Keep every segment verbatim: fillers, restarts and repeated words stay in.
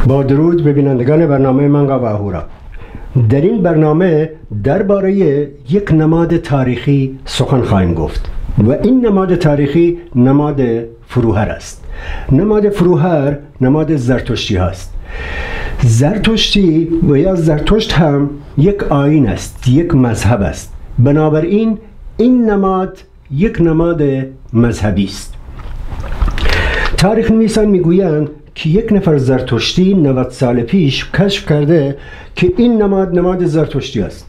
با درود به بینندگان برنامه منقا و اهورا. در این برنامه درباره یک نماد تاریخی سخن خواهیم گفت و این نماد تاریخی نماد فروهر است. نماد فروهر نماد زرتشتی هست. زرتشتی و یا زرتشت هم یک آیین است، یک مذهب است. بنابراین این نماد یک نماد مذهبی است. تاریخ نویسان میگویند که یک نفر زرتشتی نود سال پیش کشف کرده که این نماد نماد زرتشتی است.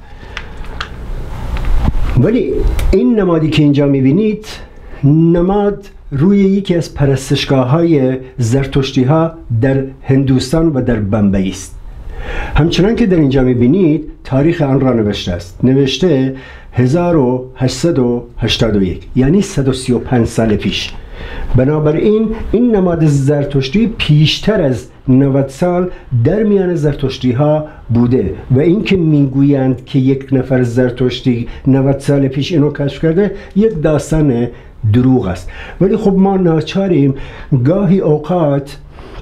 ولی این نمادی که اینجا میبینید نماد روی یکی از پرستشگاه های زرتشتی ها در هندوستان و در بمبئی است. همچنان که در اینجا میبینید تاریخ آن را نوشته است. نوشته هزار و هشتصد و هشتاد و یک، یعنی صد و سی و پنج سال پیش. بنابراین این نماد زرتشتی پیشتر از نود سال در میان زرتشتی ها بوده و اینکه میگویند که یک نفر زرتشتی نود سال پیش اینو کشف کرده یک داستان دروغ است. ولی خب ما ناچاریم گاهی اوقات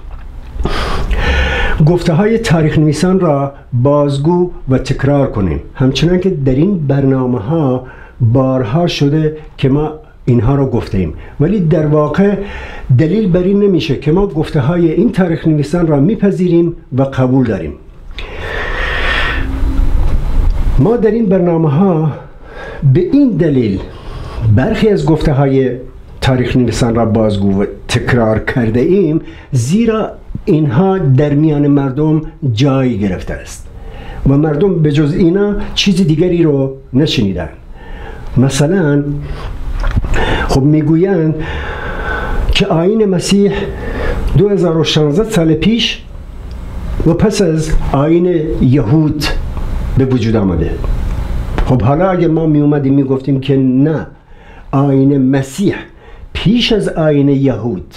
گفته های تاریخ نویسان را بازگو و تکرار کنیم، همچنان که در این برنامه ها بارها شده که ما اینها رو گفته ایم. ولی در واقع دلیل بر این نمیشه که ما گفته های این تاریخ نویسان را میپذیریم و قبول داریم. ما در این برنامه ها به این دلیل برخی از گفته های تاریخ نویسان را بازگو و تکرار کرده ایم زیرا اینها در میان مردم جای گرفته است و مردم به جز اینا چیز دیگری رو نشنیدن. مثلا خب میگویند که آیین مسیح دو هزار و شانزده سال پیش و پس از آیین یهود به وجود آمده. خب حالا اگر ما می اومدیم می گفتیم که نه، آیین مسیح پیش از آیین یهود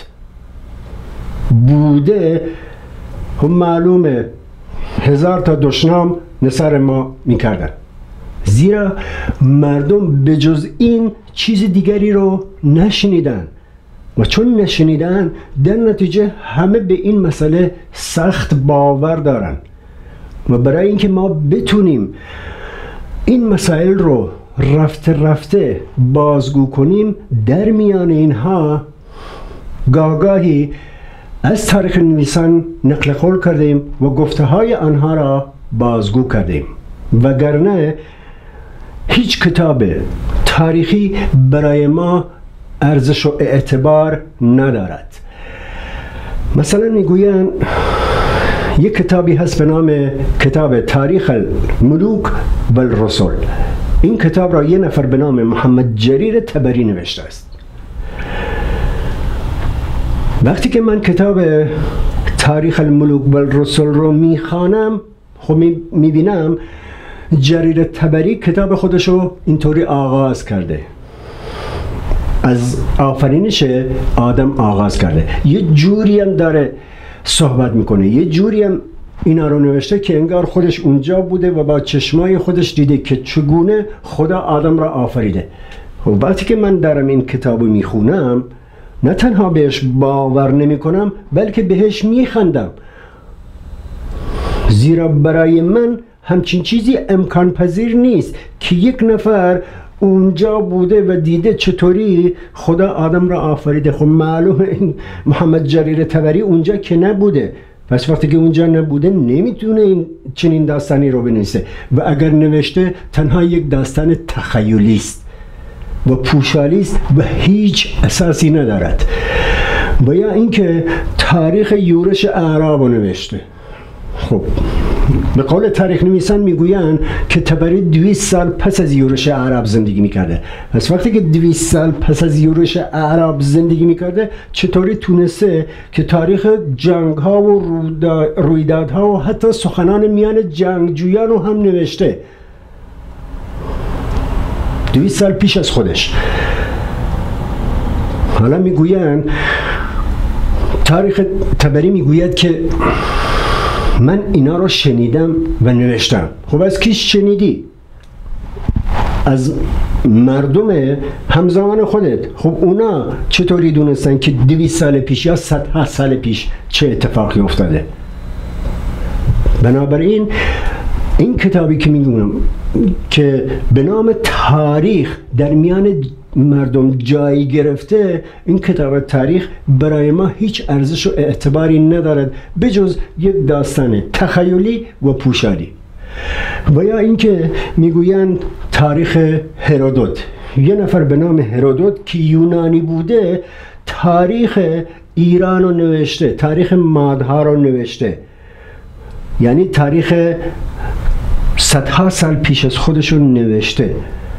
بوده، خب معلومه هزار تا دشنام نثار ما می کردن، زیرا مردم به جز این چیز دیگری رو نشنیدن و چون نشنیدن در نتیجه همه به این مسئله سخت باور دارن و برای اینکه ما بتونیم این مسائل رو رفته رفته بازگو کنیم در میان اینها گاهی از تاریخ نویسان نقل قول کردیم و گفته های آنها را بازگو کردیم، وگرنه هیچ کتاب تاریخی برای ما ارزش و اعتبار ندارد. مثلا میگویند یک کتابی هست به نام کتاب تاریخ الملوک و الرسل. این کتاب را یه نفر به نام محمد جریر طبری نوشته است. وقتی که من کتاب تاریخ الملوک و الرسل رو میخوانم خب میبینم جریر طبری کتاب خودشو اینطوری آغاز کرده، از آفرینش آدم آغاز کرده، یه جوری هم داره صحبت میکنه، یه جوری هم اینا رو نوشته که انگار خودش اونجا بوده و با چشمای خودش دیده که چگونه خدا آدم را آفریده. و وقتی که من دارم این کتابو میخونم نه تنها بهش باور نمی کنم بلکه بهش میخندم، زیرا برای من همچین چیزی امکان پذیر نیست که یک نفر اونجا بوده و دیده چطوری خدا آدم را آفریده. خب معلومه این محمد جریر طبری اونجا که نبوده، پس وقتی که اونجا نبوده نمیتونه این چنین داستانی رو بنویسه و اگر نوشته تنها یک داستان تخیلی است و پوشالی است و هیچ اساسی ندارد. و یا اینکه تاریخ یورش اعراب رو نوشته. خب به قول تاریخ نویسان میگویند که طبری دویست سال پس از یورش اعراب زندگی میکرده. پس وقتی که دویست سال پس از یورش اعراب زندگی میکرده چطوری تونسته که تاریخ جنگ ها و رویدادها و حتی سخنان میان جنگجویان رو هم نوشته دویست سال پیش از خودش. حالا میگویند تاریخ طبری میگوید که من اینا رو شنیدم و نوشتم. خب از کی شنیدی؟ از مردم همزمان خودت. خب اونا چطوری دونستن که دویست سال پیش یا صد سال پیش چه اتفاقی افتاده؟ بنابراین این کتابی که میگونم که به نام تاریخ در میان مردم جایی گرفته، این کتاب تاریخ برای ما هیچ ارزش و اعتباری ندارد بجز یک داستان تخیلی و پوشالی. و یا اینکه میگویند تاریخ هرودوت، یه نفر به نام هرودوت که یونانی بوده تاریخ ایران رو نوشته، تاریخ مادها رو نوشته، یعنی تاریخ صدها سال پیش از خودشون نوشته.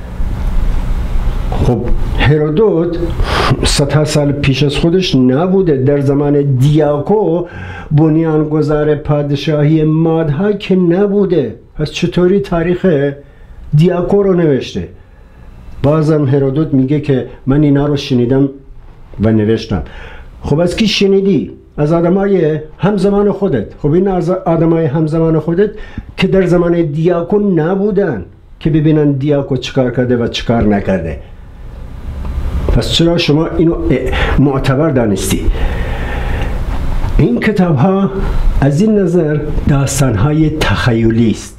خب هرودوت صدها سال پیش از خودش نبوده، در زمان دیاکو بنیانگذار پادشاهی مادها که نبوده، پس چطوری تاریخ دیاکو رو نوشته؟ بازم هرودوت میگه که من اینا رو شنیدم و نوشتم. خب از کی شنیدی؟ از آدمای همزمان خودت. خب این از آدمای همزمان خودت که در زمان دیاکو نبودن که ببینن دیاکو چیکار کرده و چیکار نکرده. پس چرا شما اینو معتبر دانستی؟ این کتاب ها از این نظر داستان های تخیلی است.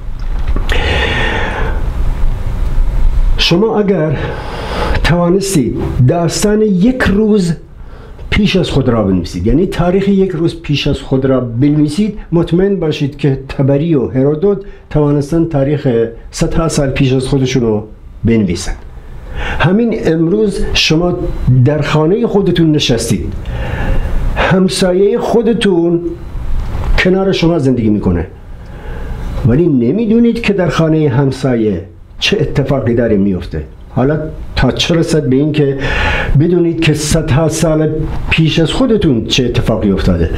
شما اگر توانستی داستان یک روز پیش از خود را بنویسید، یعنی تاریخ یک روز پیش از خود را بنویسید، مطمئن باشید که تبری و هرودوت توانستن تاریخ صدها سال پیش از خودشون رو بنویسن. همین امروز شما در خانه خودتون نشستید، همسایه خودتون کنار شما زندگی میکنه، ولی نمیدونید که در خانه همسایه چه اتفاقی داره میفته. حالا تا چه رسد به این که بدونید که صدها سال پیش از خودتون چه اتفاقی افتاده.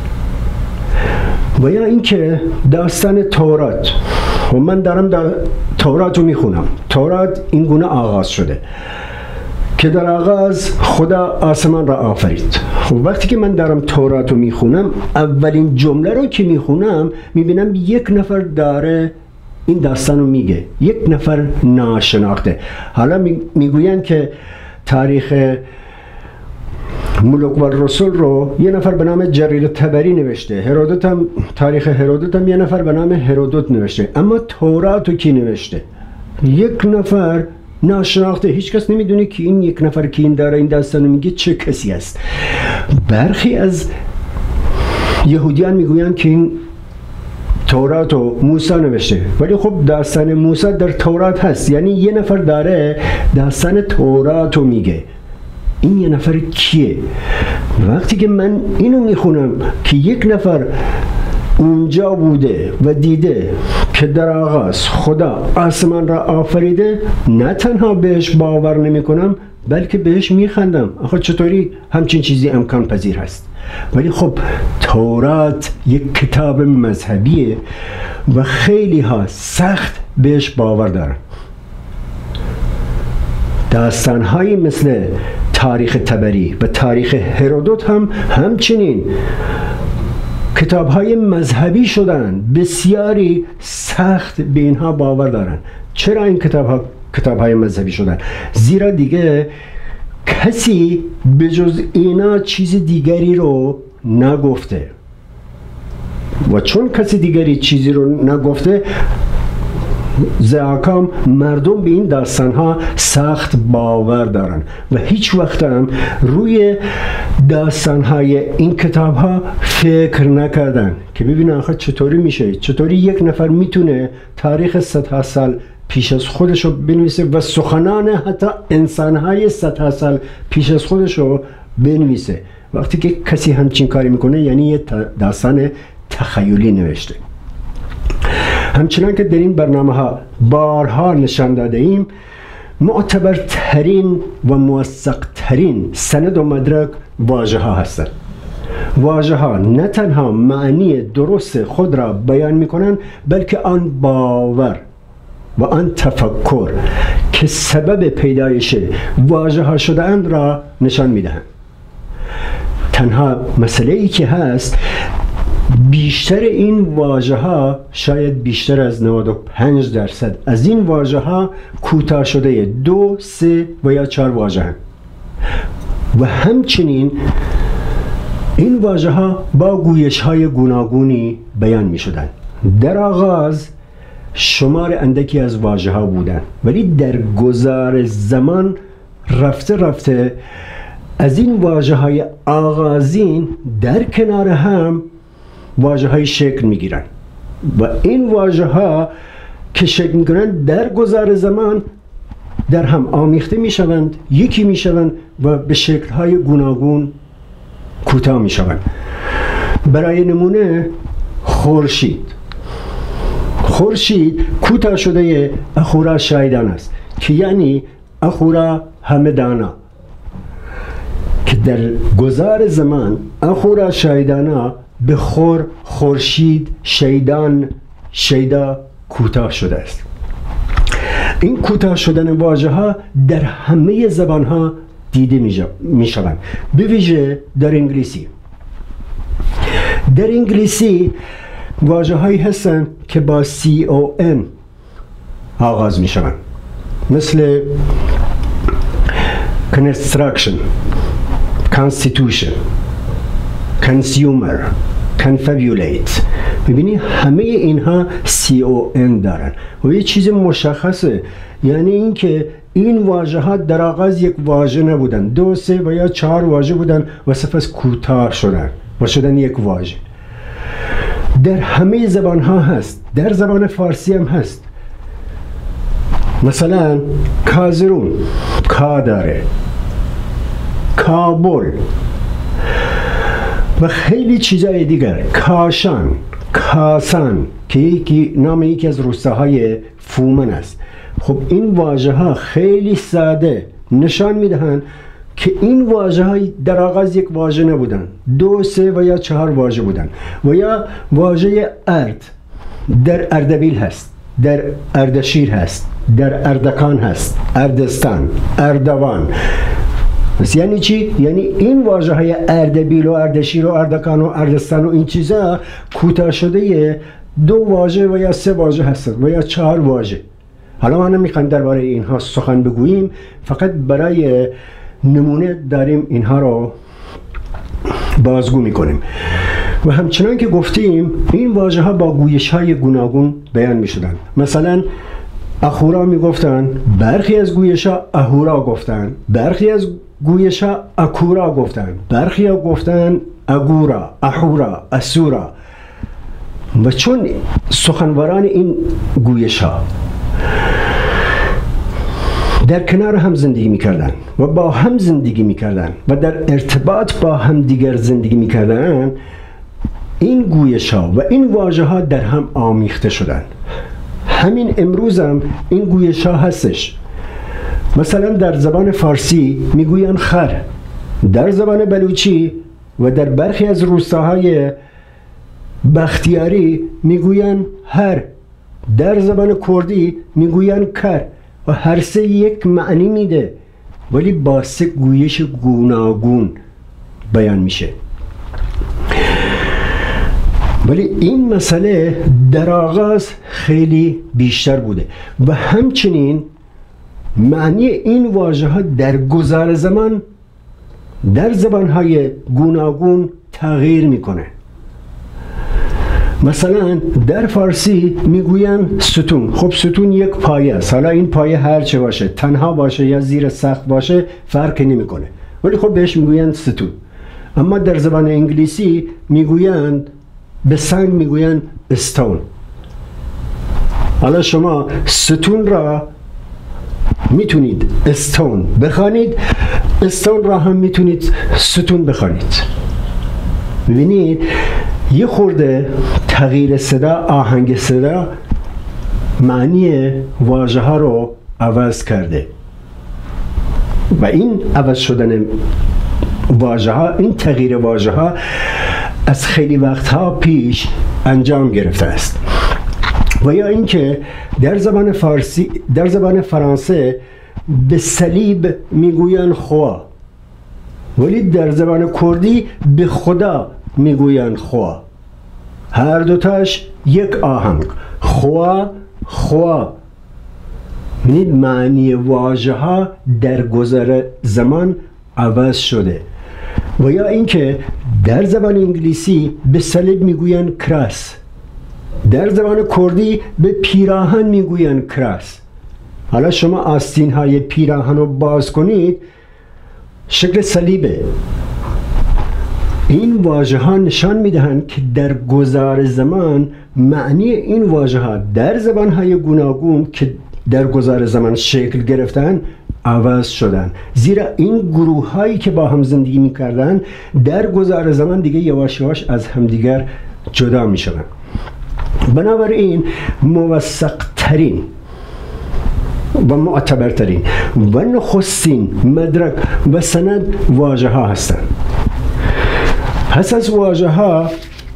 و یا اینکه داستان تورات، و من دارم در تورات رو میخونم. تورات این گونه آغاز شده که در آغاز خدا آسمان را آفرید. خب وقتی که من دارم تورات رو میخونم، اولین جمله رو که میخونم میبینم یک نفر داره این داستان رو میگه، یک نفر ناشناخته. حالا میگویند که تاریخ ملوک و رسول رو یه نفر به نام جریر تبری نوشته، هرودوت هم تاریخ هرودوت هم یه نفر به نام هرودوت نوشته، اما تورات رو کی نوشته؟ یک نفر ناشناخته. هیچ کس نمیدونه که این یک نفر که این داره این داستان رو میگه چه کسی است. برخی از یهودیان میگویند که این تورات رو موسی نوشته، ولی خب داستان موسی در تورات هست، یعنی یه نفر داره داستان تورات رو میگه. این یه نفر کیه؟ وقتی که من اینو میخونم که یک نفر اونجا بوده و دیده که در آغاز خدا آسمان را آفریده، نه تنها بهش باور نمی کنم بلکه بهش میخندم. آخه چطوری همچین چیزی امکان پذیر هست؟ ولی خب تورات یک کتاب مذهبیه و خیلی ها سخت بهش باور دارن. داستانهایی مثل تاریخ تبری و تاریخ هرودوت هم همچنین کتاب های مذهبی شدن. بسیاری سخت به اینها باور دارن. چرا این کتاب ها کتاب های مذهبی شدن؟ زیرا دیگه کسی به جز اینا چیز دیگری رو نگفته، و چون کسی دیگری چیزی رو نگفته، زعکام مردم به این داستان ها سخت باور دارن و هیچ وقت هم روی داستان های این کتاب ها فکر نکردن که ببینن آخه چطوری میشه، چطوری یک نفر میتونه تاریخ صدها سال پیش از خودش رو بنویسه و سخنان حتی انسان های صدها سال پیش از خودش رو بنویسه. وقتی که کسی همچین کاری میکنه یعنی یه داستان تخیلی نوشته. همچنان که در این برنامه ها بارها نشان داده ایم، معتبرترین و موثق ترین سند و مدرک واژه ها هستند. واژه ها نه تنها معنی درست خود را بیان می کنند، بلکه آن باور و آن تفکر که سبب پیدایش واژه ها شده اند را نشان می دهند. تنها مسئله ای که هست، بیشتر این واژه ها، شاید بیشتر از نود و پنج درصد از این واژه ها کوتاه شده دو، سه و یا چهار واژه هستند و همچنین این واژه ها با گویش های گوناگونی بیان می شدند. در آغاز شمار اندکی از واژه ها بودن، ولی در گذار زمان رفته رفته از این واژه های آغازین در کنار هم واژه های شکل می گیرن و این واژه ها که شکل می گیرن در گذار زمان در هم آمیخته می شوند، یکی می شوند و به شکل های گوناگون کوتاه می شوند. برای نمونه خورشید خورشید کوتاه شده اخورا شایدان است که یعنی اخورا همدانا، که در گذار زمان اخورا شایدانا به خور خورشید شیدان شیدا کوتاه شده است. این کوتاه شدن واژه ها در همه زبان ها دیده می شوند، به ویژه در انگلیسی. در انگلیسی واژه هایی هستند که با سی او ان آغاز می شوند، مثل construction، constitution، consumer، confabulate. ببینی همه اینها سی او ان دارن و یه چیز مشخصه، یعنی اینکه این واژه ها در آغاز یک واژه نبودن، دو سه و یا چهار واژه بودن و سپس کوتاه شدن و شدن یک واژه. در همه زبان ها هست، در زبان فارسی هم هست. مثلا کازرون کا داره، کابل و خیلی چیزای دیگر، کاشان، کاسان که یکی نام یکی از روستاهای فومن است. خب این واژه ها خیلی ساده نشان میدهند که این واژه های در آغاز یک واژه نبودن، دو سه و یا چهار واژه بودن. و یا واژه ارد در اردبیل هست، در اردشیر هست، در اردکان هست، اردستان، اردوان. یعنی چی؟ یعنی این واژه های اردبیل و اردشیر و اردکان و اردستان و این چیزا کوتاه شده دو واژه و یا سه واژه هستند و یا چهار واژه. حالا ما نمیخوایم درباره اینها سخن بگوییم، فقط برای نمونه داریم اینها رو بازگو میکنیم. و همچنان که گفتیم این واژه ها با گویش های گوناگون بیان میشدن. مثلا اخورا میگفتن، برخی از گویش ها اهورا گفتن، برخی از گویش ها اکورا گفتن، برخی ها گفتن اگورا، احورا، اسورا. و چون سخنوران این گویش ها در کنار هم زندگی میکردن و با هم زندگی میکردن و در ارتباط با هم دیگر زندگی میکردن، این گویش ها و این واژه ها در هم آمیخته شدن. همین امروز هم این گویش ها هستش. مثلا در زبان فارسی میگوین خر، در زبان بلوچی و در برخی از روستاهای بختیاری میگوین هر، در زبان کردی میگوین کر و هر سه یک معنی میده ولی با سه گویش گوناگون بیان میشه. ولی این مسئله در آغاز خیلی بیشتر بوده و همچنین معنی این واژه ها در گذار زمان در زبانهای گوناگون تغییر میکنه. مثلا در فارسی میگوین ستون. خب ستون یک پایه است، حالا این پایه هر چه باشه، تنها باشه یا زیر سقف باشه فرقی نمیکنه، ولی خب بهش میگوین ستون. اما در زبان انگلیسی میگویند به سنگ میگوین استون. حالا شما ستون را میتونید استون بخوانید، استون را هم میتونید ستون بخوانید. ببینید یه خورده تغییر صدا، آهنگ صدا معنی واژه ها رو عوض کرده و این عوض شدن واژه ها، این تغییر واژه ها از خیلی وقتها پیش انجام گرفته است. و یا اینکه در زبان فارسی، در زبان فرانسه به صلیب میگوین خوا، ولی در زبان کردی به خدا میگوین خوا. هر دوتاش یک آهنگ، خوا خوا. ببینید معنی واژه ها در گذر زمان عوض شده. و یا اینکه در زبان انگلیسی به صلیب میگوین کراس، در زبان کردی به پیراهن میگویند کراس. حالا شما آستین های پیراهن رو باز کنید شکل صلیبه. این واژه ها نشان میدهند که در گذار زمان معنی این واژه ها در زبان های گوناگون که در گذار زمان شکل گرفتن عوض شدن، زیرا این گروه هایی که با هم زندگی میکردن در گذار زمان دیگه یواش یواش از همدیگر جدا میشدن. بنابراین موثق ترین و معتبرترین و نخستین مدرک و سند واژه ها هستند. پس از واژه ها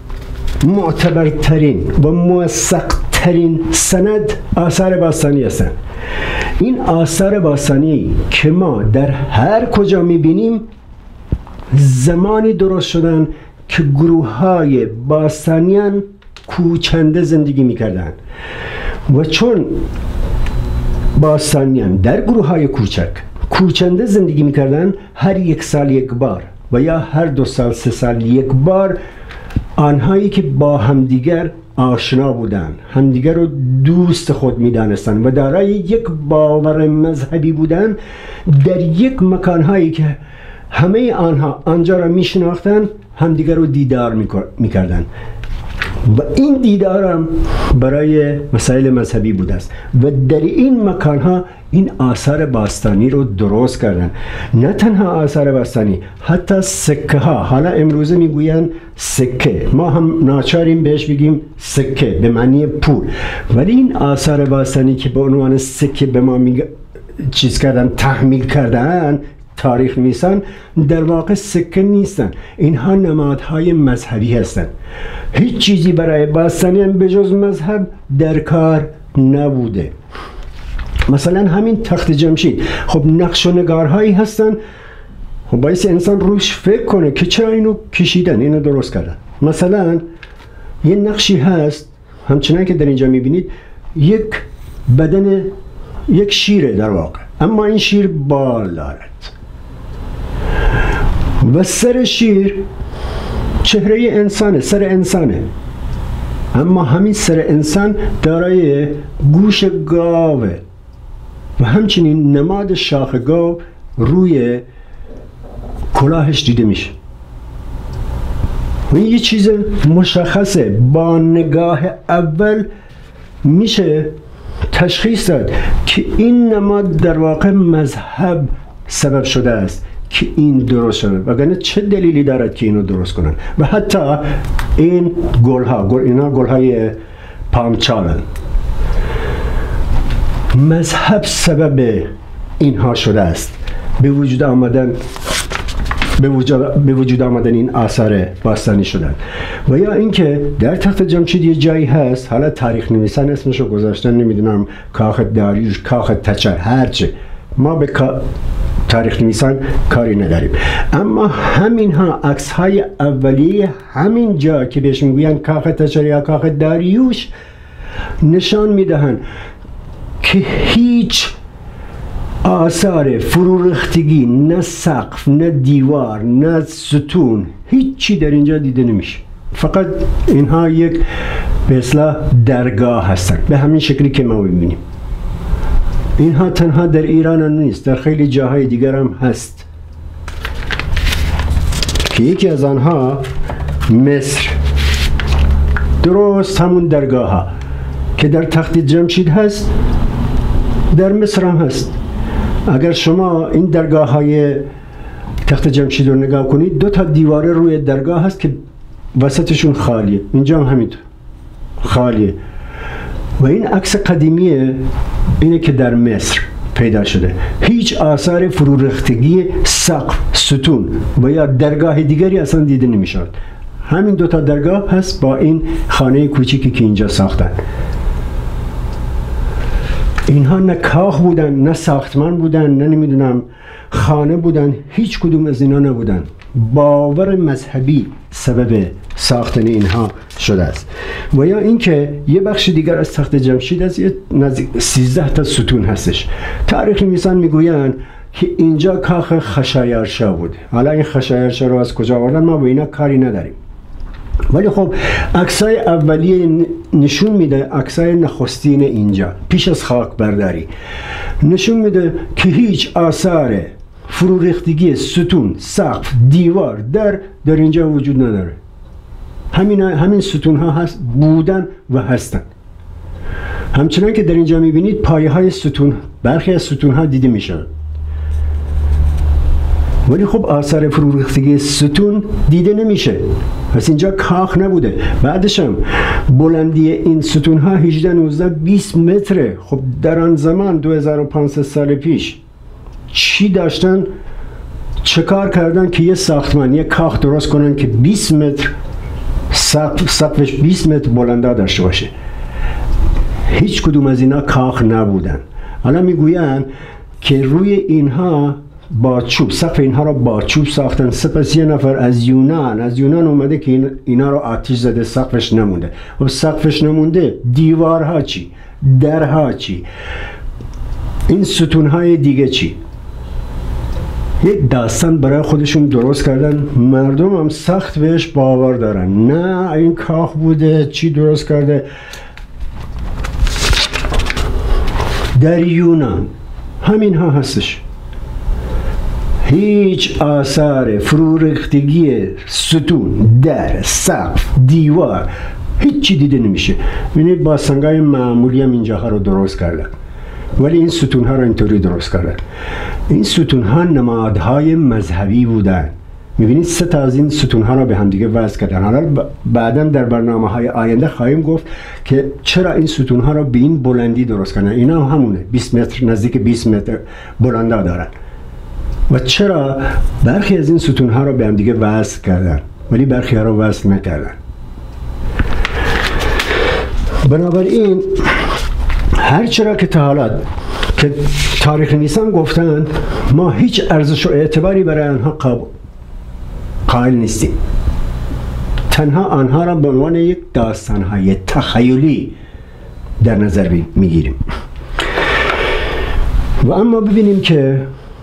معتبرترین و موثق ترین سند آثار باستانی هستند. این آثار باستانی که ما در هر کجا میبینیم زمانی درست شدن که گروه های باستانیان کوچنده زندگی میکردن و چون باستانیان در گروه های کوچک کوچنده زندگی میکردن، هر یک سال یک بار و یا هر دو سال سه سال یک بار آنهایی که با همدیگر آشنا بودند، همدیگر رو دوست خود میدانستند و دارای یک باور مذهبی بودند، در یک مکانهایی که همه آنها آنجا را میشناختند همدیگر رو دیدار میکردند و این دیدار هم برای مسائل مذهبی بوده است و در این مکانها این آثار باستانی رو درست کردن. نه تنها آثار باستانی، حتی سکه ها. حالا امروزه میگوین سکه، ما هم ناچاریم بهش بگیم سکه به معنی پول، ولی این آثار باستانی که به عنوان سکه به ما میگ... چیز کردن، تحمیل کردن، تاریخ نیستن، در واقع سکه نیستن، اینها نمادهای مذهبی هستند. هیچ چیزی برای باستانیان به جز مذهب در کار نبوده. مثلا همین تخت جمشید، خب نقش و نگارهایی هستن، خب باعث انسان روش فکر کنه که چرا اینو کشیدن، اینو درست کردن. مثلا یه نقشی هست همچنان که در اینجا میبینید، یک بدن یک شیره در واقع، اما این شیر بال دارد و سر شیر چهره انسانه، سر انسانه، اما همین سر انسان دارای گوش گاوه و همچنین نماد شاخ گاو روی کلاهش دیده میشه. و این یه چیز مشخصه، با نگاه اول میشه تشخیص داد که این نماد در واقع مذهب سبب شده است که این درست شده، وگرنه چه دلیلی دارد که اینو درست کنن. و حتی این گل ها، گل اینا گل های پامچالن، مذهب سبب اینها شده است، به وجود آمدن به وجود, به وجود آمدن این آثار باستانی شدن. و یا اینکه در تخت جمشید یه جایی هست، حالا تاریخ نویسان اسمشو گذاشتن، نمیدونم کاخ داریوش، کاخ تچر، هرچه، ما به تاریخ نویسان کاری نداریم، اما همین ها عکس های اولیه همین جا که بهش میگوین کاخ تچر یا کاخ داریوش نشان میدهن که هیچ آثار فرورختگی، نه سقف، نه دیوار، نه ستون، هیچی در اینجا دیده نمیشه. فقط اینها یک به اصطلاح درگاه هستن، به همین شکلی که ما میبینیم. اینها تنها در ایران نیست، در خیلی جاهای دیگر هم هست که یکی از آنها مصر، درست همون درگاه ها که در تخت جمشید هست در مصر هم هست. اگر شما این درگاه های تخت جمشید رو نگاه کنید، دو تا دیواره روی درگاه هست که وسطشون خالیه، اینجا هم همینطور خالیه. و این عکس قدیمیه، اینه که در مصر پیدا شده. هیچ آثار فرورختگی سقف، ستون و یا درگاه دیگری اصلا دیده نمیشد. همین دو تا درگاه هست با این خانه کوچیکی که اینجا ساختن. اینها نه کاخ بودن، نه ساختمان بودن، نه نمیدونم خانه بودن، هیچ کدوم از اینا نبودن. باور مذهبی سبب ساختن اینها شده است. و یا اینکه یه بخش دیگر از تخت جمشید از یه نزدیک سیزده تا ستون هستش. تاریخ نویسان میگویند که اینجا کاخ خشایارشا بود. حالا این خشایارشا رو از کجا آوردن ما با اینا کاری نداریم. ولی خب عکسای اولیه نشون میده، عکسای نخستین اینجا پیش از خاک برداری نشون میده که هیچ آثار فرو ریختگی ستون، سقف، دیوار، در در اینجا وجود نداره. همین همین ستون ها هست بودن و هستن. همچنان که در اینجا میبینید پایه های ستون، برخی از ستون ها دیده میشن، ولی خب آثار فرو ریختگی ستون دیده نمیشه. پس اینجا کاخ نبوده. بعدش هم بلندی این ستون ها هجده نوزده بیست متره. خب در آن زمان دو هزار و پانصد سال پیش چی داشتن، چه کار کردن که یه ساختمان، یه کاخ درست کنن که بیست متر سقف، سقفش بیست متر بلنده داشته باشه؟ هیچ کدوم از اینا کاخ نبودن. حالا میگوین که روی اینها با چوب، سقف اینها رو با چوب ساختن. سپس یه نفر از یونان از یونان اومده که این اینا رو آتش زده، سقفش نمونده. و سقفش نمونده، دیوارها چی؟ درها چی؟ این ستونهای دیگه چی؟ یک داستان برای خودشون درست کردن. مردم هم سخت بهش باور دارن. نه این کاخ بوده، چی درست کرده؟ در یونان همین ها هستش. هیچ آثار فرو ریختگی ستون، در، سقف، دیوار هیچی دیده نمیشه. ببینید با سنگای معمولی هم اینجاها رو درست کردن، ولی این ستون ها رو اینطوری درست کردن. این ستون ها نمادهای مذهبی بودن. میبینید سه تا از این ستون ها رو به هم دیگه وصل کردن. حالا بعدا در برنامه های آینده خواهیم گفت که چرا این ستون ها رو به این بلندی درست کردن. اینا همونه، بیست متر، نزدیک بیست متر بلنده دارن. و چرا برخی از این ستون ها رو به هم دیگه وصل کردن ولی برخی ها رو وصل نکردن. بنابراین هر چرا که تا حالا که تاریخ نویسان گفتن، ما هیچ ارزش و اعتباری برای آنها قائل نیستیم. تنها آنها را به عنوان یک داستان‌های تخیلی در نظر میگیریم. و اما ببینیم که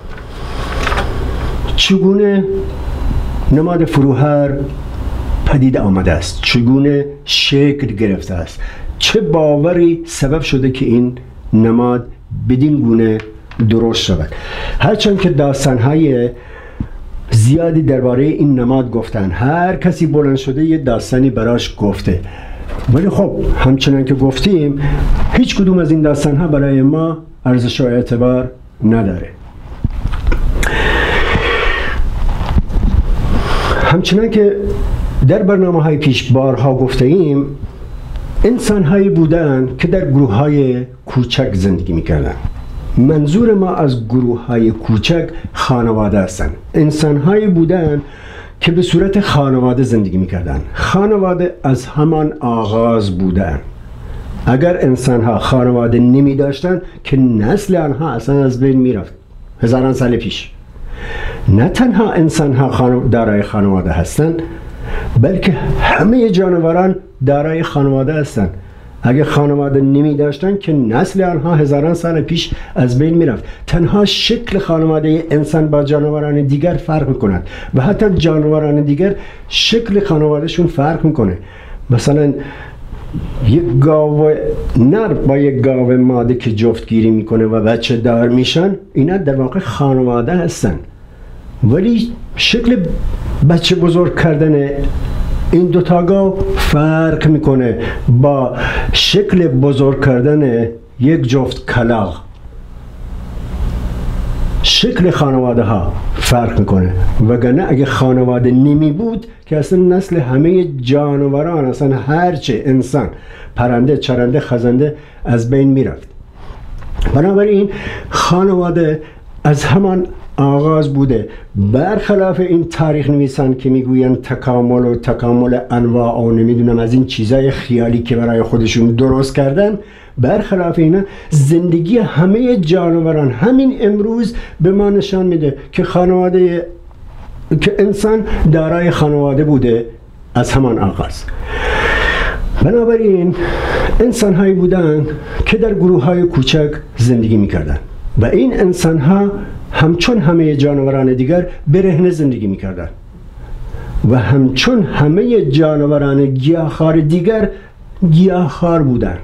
چگونه نماد فروهر پدید آمده است، چگونه شکل گرفته است، چه باوری سبب شده که این نماد بدین گونه درست شود. هرچند که داستان‌های زیادی درباره این نماد گفتن، هر کسی بلند شده یه داستانی براش گفته، ولی خب همچنان که گفتیم هیچ کدوم از این داستان‌ها برای ما ارزش و اعتبار نداره. همچنان که در برنامه‌های پیش بارها گفته ایم، انسان‌هایی بودن که در گروه‌های کوچک زندگی می‌کردن. منظور ما از گروه‌های کوچک خانواده هستند. انسان‌هایی بودن که به صورت خانواده زندگی می‌کردن. خانواده از همان آغاز بودن. اگر انسان‌ها خانواده نمی‌داشتند که نسل آنها اصلا از بین می‌رفت. هزاران سال پیش نه تنها انسان‌ها خانو... دارای خانواده هستند، بلکه همه جانوران دارای خانواده هستند. اگه خانواده نمی داشتن که نسل آنها هزاران سال پیش از بین می رفت. تنها شکل خانواده انسان با جانوران دیگر فرق می کند و حتی جانوران دیگر شکل خانوادهشون فرق می کنه. مثلا یک گاو نر با یک گاو ماده که جفتگیری میکنه و بچه دار میشن، اینا در واقع خانواده هستن، ولی شکل بچه بزرگ کردن این دوتا گاو فرق میکنه با شکل بزرگ کردن یک جفت کلاغ. شکل خانواده ها فرق میکنه، وگرنه اگه خانواده نمی بود که اصلا نسل همه جانوران، اصلا هرچه انسان، پرنده، چرنده، خزنده از بین میرفت. بنابراین خانواده از همان آغاز بوده. برخلاف این تاریخ نویسان که میگوین تکامل و تکامل انواع و نمیدونم از این چیزای خیالی که برای خودشون درست کردن، برخلاف اینا زندگی همه جانوران همین امروز به ما نشان میده که خانواده، که انسان دارای خانواده بوده از همان آغاز. بنابراین انسان هایی بودن که در گروه های کوچک زندگی میکردن و این انسان ها همچون همه جانوران دیگر برهنه زندگی میکردن و همچون همه جانوران گیاهخوار دیگر گیاهخوار بودند.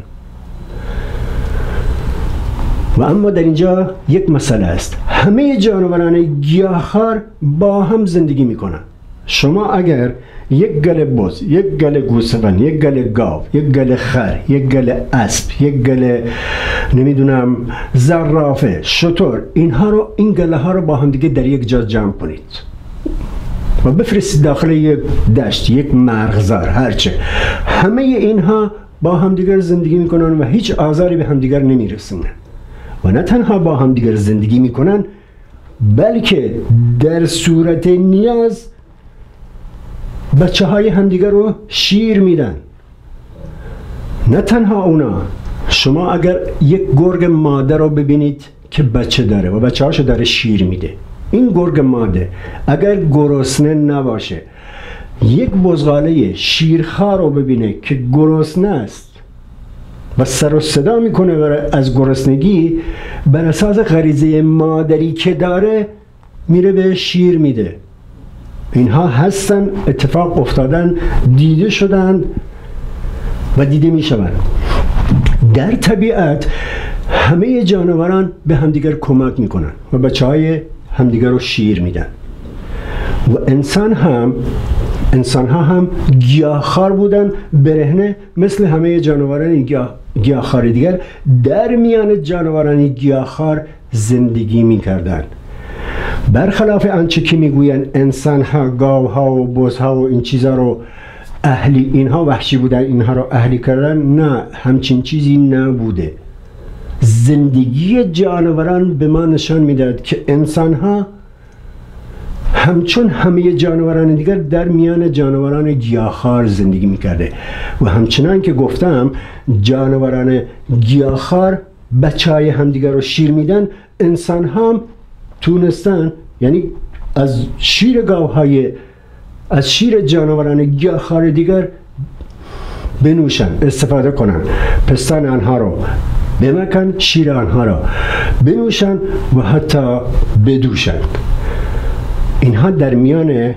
و اما در اینجا یک مسئله است. همه جانوران گیاهخوار با هم زندگی میکنن. شما اگر یک گله بز، یک گله گوسفند، یک گله گاو، یک گله خر، یک گله اسب، یک گله نمیدونم زرافه، شتر، اینها رو این گله ها رو با هم دیگه در یک جا جمع کنید و بفرستید داخل یک دشت، یک مرغزار، هرچه. همه اینها با همدیگر زندگی میکنن و هیچ آزاری به همدیگر نمیرسونن. و نه تنها با همدیگر زندگی میکنن، بلکه در صورت نیاز بچه های همدیگر رو شیر میدن. نه تنها اونا، شما اگر یک گرگ ماده رو ببینید که بچه داره و بچه هاشو داره شیر میده، این گرگ ماده اگر گرسنه نباشه، یک بزغاله شیرخوار رو ببینه که گرسنه است و سر و صدا میکنه از گرسنگی، بر اساس غریزه مادری که داره میره به شیر میده. اینها هستن، اتفاق افتادن، دیده شدن و دیده میشوند. در طبیعت همه جانوران به همدیگر کمک میکنن و بچه های همدیگر رو شیر میدن. و انسان هم انسان ها هم گیاهخوار بودن، برهنه، مثل همه جانوران گیاه گیاهخوار دیگر در میان جانوران گیاهخوار زندگی میکردن. برخلاف آنچه که میگویند انسان ها گاو ها و بز ها و این چیزا رو اهلی، اینها وحشی بودن اینها رو اهلی کردن، نه، همچین چیزی نبوده. زندگی جانوران به ما نشان میداد که انسان ها همچون همه جانوران دیگر در میان جانوران گیاهخوار زندگی میکرده. و همچنان که گفتم جانوران گیاهخوار بچهای همدیگر رو شیر میدن، انسان هم تونستن، یعنی از شیر گاوهای از شیر جانوران گیاهخوار دیگر بنوشن، استفاده کنن، پستان آنها رو بمکن، شیر آنها رو بنوشن و حتی بدوشن. اینها در میان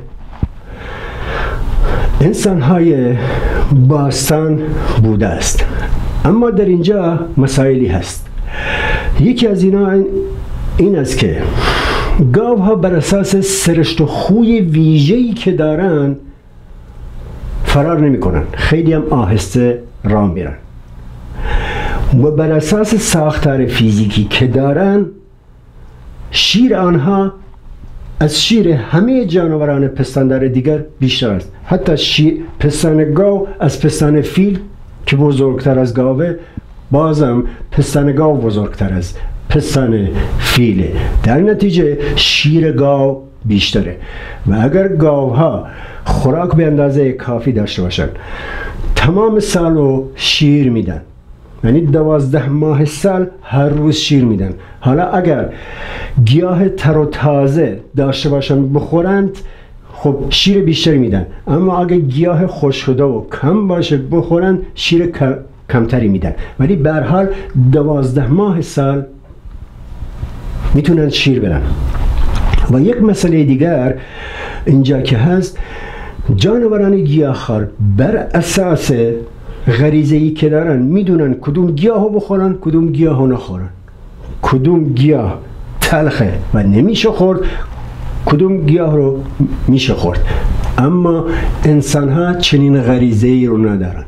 انسان‌های باستان بوده است. اما در اینجا مسائلی هست. یکی از اینا این است که گاوها بر اساس سرشت و خوی ویژه‌ای که دارن فرار نمی کنن، خیلی هم آهسته راه میرن و بر اساس ساختار فیزیکی که دارن شیر آنها از شیر همه جانوران پستاندار دیگر بیشتر است. حتی شیر پستان گاو از پستان فیل که بزرگتر از گاوه، بازم پستان گاو بزرگتر از پستان فیله. در نتیجه شیر گاو بیشتره و اگر گاوها خوراک به اندازه کافی داشته باشن تمام سال رو شیر میدن، یعنی دوازده ماه سال هر روز شیر میدن. حالا اگر گیاه تر و تازه داشته باشن بخورند، خب شیر بیشتری میدن. اما اگر گیاه خشک شده و کم باشه بخورند، شیر کمتری میدن. ولی به هر حال دوازده ماه سال میتونن شیر بدن. و یک مسئله دیگر اینجا که هست، جانوران گیاهخوار بر اساس غریزه‌ای که دارن میدونن کدوم گیاهو بخورن، کدوم گیاهو نخورن، کدوم گیاه تلخه و نمیشه خورد، کدوم گیاه رو میشه خورد. اما انسان ها چنین غریزه‌ای رو ندارن.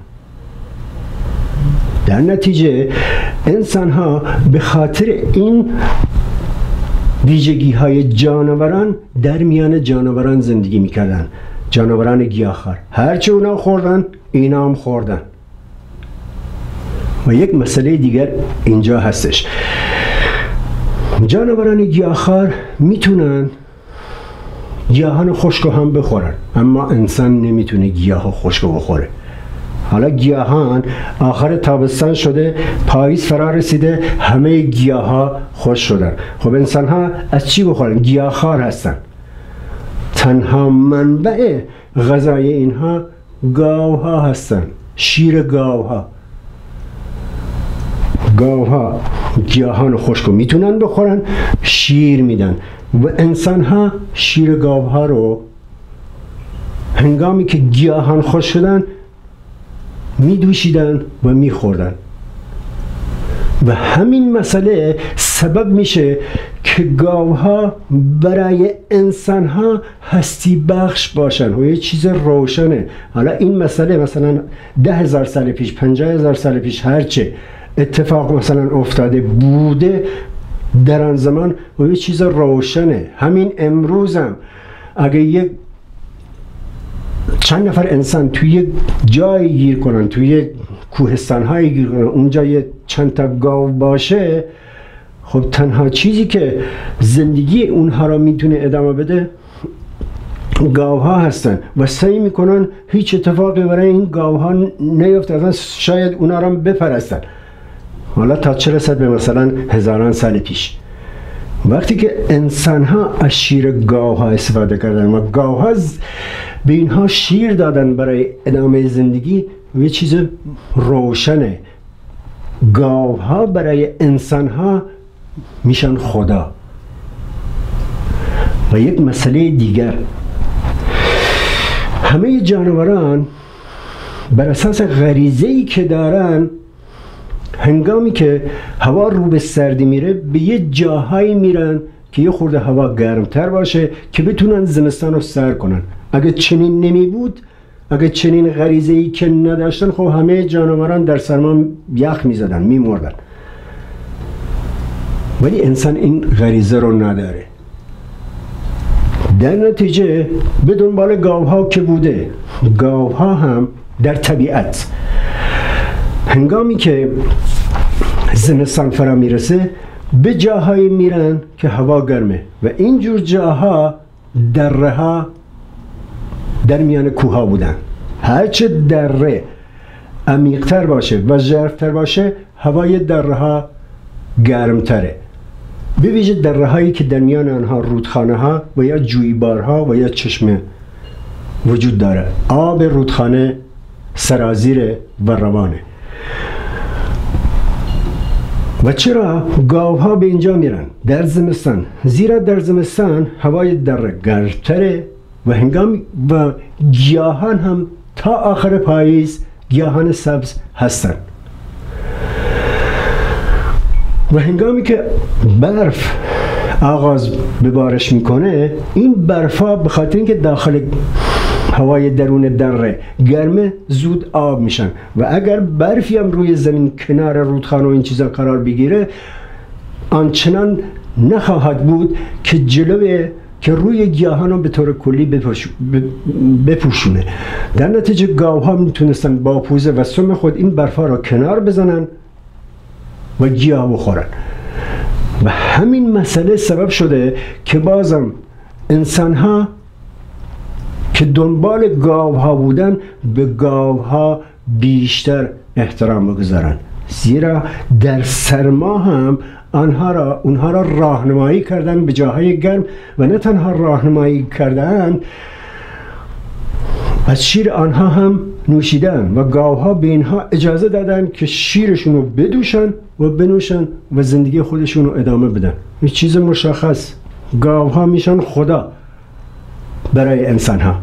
در نتیجه انسان ها به خاطر این ویژگی های جانوران در میان جانوران زندگی میکردن، جانوران گیاهخوار. هرچه اونا خوردن اینا هم خوردن. و یک مسئله دیگر اینجا هستش، جانوران گیاهخوار میتونن گیاهان خشک هم بخورن، اما انسان نمیتونه گیاه خشک بخوره. حالا گیاهان آخر تابستان شده، پاییز فرا رسیده، همه گیاه ها خشک شدن. خب انسان ها از چی بخورن؟ گیاهخوار هستن. تنها منبع غذای اینها گاو ها هستن، شیر گاو ها. گاو ها گیاهان خشک میتونن بخورن، شیر میدن و انسان ها شیر گاو ها رو هنگامی که گیاهان خشک شدن می دوشیدن و می خوردن و همین مسئله سبب میشه که گاوها برای انسانها هستی بخش باشن و یه چیز روشنه. حالا این مسئله مثلا ده هزار سال پیش، پنجاه هزار سال پیش، هرچه اتفاق مثلا افتاده بوده در آن زمان و یه چیز روشنه. همین امروز هم اگه یک چند نفر انسان توی یک جایی گیر کنن، توی یک کوهستان هایی گیر کنن، اونجا یه چند تا گاو باشه، خب تنها چیزی که زندگی اونها را میتونه ادامه بده گاوها هستن و سعی میکنن هیچ اتفاقی برای این گاوها نیفته، اصلا شاید اونا را بپرستن. حالا تا چه رسد به مثلا هزاران سال پیش، وقتی که انسان ها از شیر گاو ها استفاده کردن و گاو ها به اینها شیر دادن برای ادامه زندگی، یه چیز روشنه. گاو ها برای انسان ها میشن خدا. و یک مسئله دیگر، همه جانوران بر اساس غریزه‌ای که دارن هنگامی که هوا رو به سردی میره به یه جاهایی میرن که یه خورده هوا گرمتر باشه که بتونن زمستان رو سر کنن. اگه چنین نمی بود، اگه چنین غریزه‌ای که نداشتن، خب همه جانوران در سرما یخ میزدن، میمردن. ولی انسان این غریزه رو نداره. در نتیجه به دنبال گاوها که بوده، گاوها هم در طبیعت هنگامی که زمستان فرا میرسه به جاهایی میرن که هوا گرمه و اینجور جاها دره ها در میان کوه ها بودن. هرچه دره عمیق‌تر باشه و ژرف‌تر باشه هوای دره ها گرمتره، به ویژه دره هایی که در میان آنها رودخانه ها و یا جویبارها و یا چشمه وجود داره. آب رودخانه سرازیره و روانه. و چرا گاوها به اینجا میرن در زمستان؟ زیرا در زمستان هوای دره گرمتره و هنگام و گیاهان هم تا آخر پاییز گیاهان سبز هستن و هنگامی که برف آغاز به بارش میکنه، این برفا به خاطر اینکه داخل هوای درون دره گرمه زود آب میشن و اگر برفی هم روی زمین کنار رودخانه و این چیزا قرار بگیره آنچنان نخواهد بود که جلوه که روی گیاهان رو به طور کلی بپوشونه. در نتیجه گاوها میتونستن با پوزه و سم خود این برفا را کنار بزنن و گیاه بخورن و همین مسئله سبب شده که بازم انسان ها که دنبال گاوها بودن به گاوها بیشتر احترام بگذارن، زیرا در سرما هم آنها را اونها را راهنمایی کردن به جاهای گرم و نه تنها راهنمایی کردن، از شیر آنها هم نوشیدن و گاوها به اینها اجازه دادن که شیرشون رو بدوشن و بنوشن و زندگی خودشون رو ادامه بدن. این چیز مشخص، گاوها میشن خدا برای انسان ها.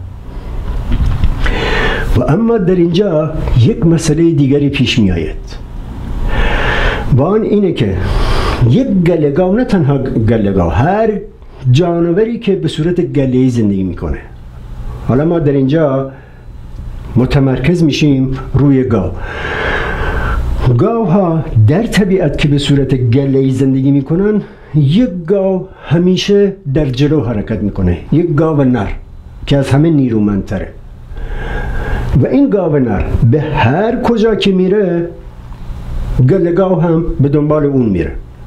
و اما در اینجا یک مسئله دیگری پیش می آید و آن اینه که یک گله گاو، نه تنها گله گاو، هر جانوری که به صورت گله‌ای زندگی میکنه، حالا ما در اینجا متمرکز میشیم روی گاو. گاو ها در طبیعت که به صورت گله‌ای زندگی میکنن، یک گاو همیشه در جلو حرکت میکنه، یک گاو نر که از همه نیرومندتره و این گاو نر به هر کجا که میره گله گاو هم به دنبال اون میره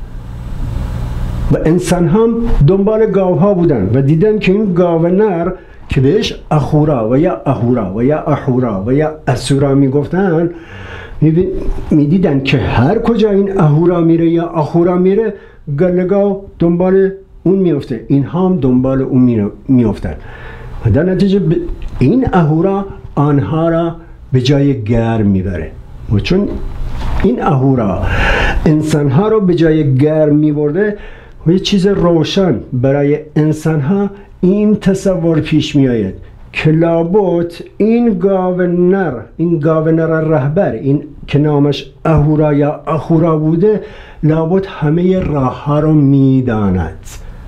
و انسان هم دنبال گاو ها بودن و دیدن که این گاو نر که بهش اخورا و یا اهورا و یا احورا و یا اسورا میگفتن، میدیدن که هر کجا این اهورا میره یا اخورا میره گله گاو دنبال اون میفته، این هم دنبال اون میفتن و در نتیجه این اهورا آنها را به جای گرم میبره و چون این اهورا انسانها رو به جای گرم میبرده و یه چیز روشن برای انسانها این تصور پیش می آید که لابد این گاونر این گاونر رهبر، این که نامش اهورا یا اخورا بوده، لابد همه راه ها رو میداند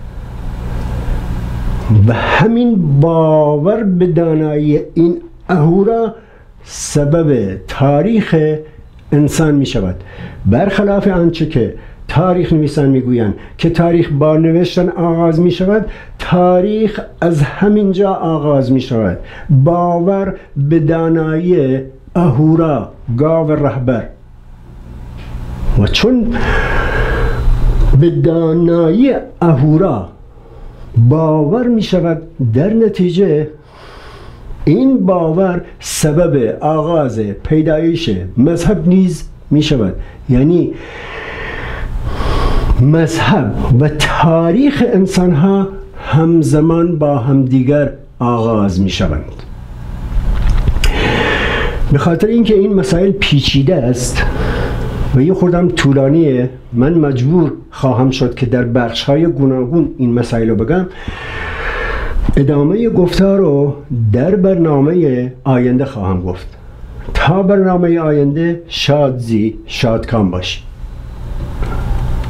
و همین باور به دانایی این اهورا سبب تاریخ انسان می شود. برخلاف آنچه که تاریخ نویسان میگویند که تاریخ با نوشتن آغاز می شود، تاریخ از همینجا آغاز می شود. باور به دانایی اهورا، گاو رهبر. و چون به دانایی اهورا باور می شود، در نتیجه این باور سبب آغاز پیدایش مذهب نیز می شود. یعنی مذهب و تاریخ انسان ها همزمان با همدیگر آغاز می شوند. به خاطر اینکه این مسائل پیچیده است و یه خوردم طولانیه، من مجبور خواهم شد که در بخش های گوناگون این مسائل رو بگم. ادامه گفتار رو در برنامه آینده خواهم گفت. تا برنامه آینده شاد زی شادکام باشی.